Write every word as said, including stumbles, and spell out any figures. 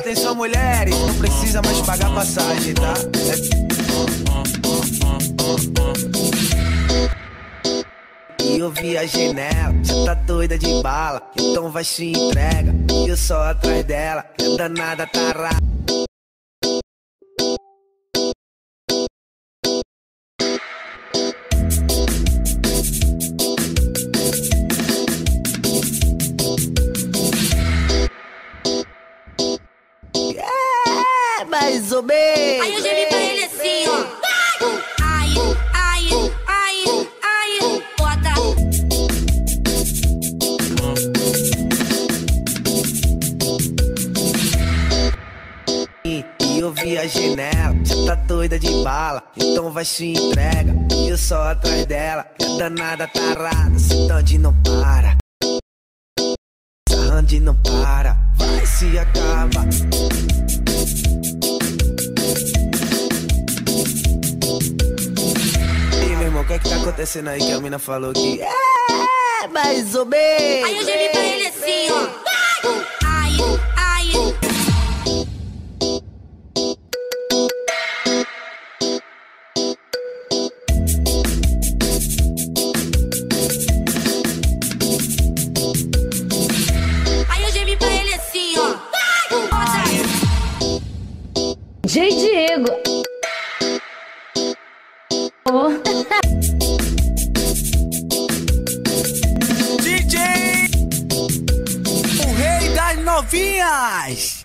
Atenção mulheres, não precisa mais pagar passagem, tá? E eu viajei nela, já tá doida de bala, então vai se entrega. E eu só atrás dela, é danada tarada. É, mais ou menos. Aí eu já vi pra ele assim, ó. Ai, ai, ai, ai, bota. E, e eu viajei nela, já tá doida de bala, então vai se entrega. E eu só atrás dela, é danada tarada, Sitande não para, Sarrande não para, vai se acaba. E meu irmão, o que é que tá acontecendo aí que a mina falou que é mais ou menos? Aí eu já vi pra ele assim, ó. Ai, ai. Aí eu já vi pra ele assim, ó. J. Diego. Oh. D J, o rei das novinhas.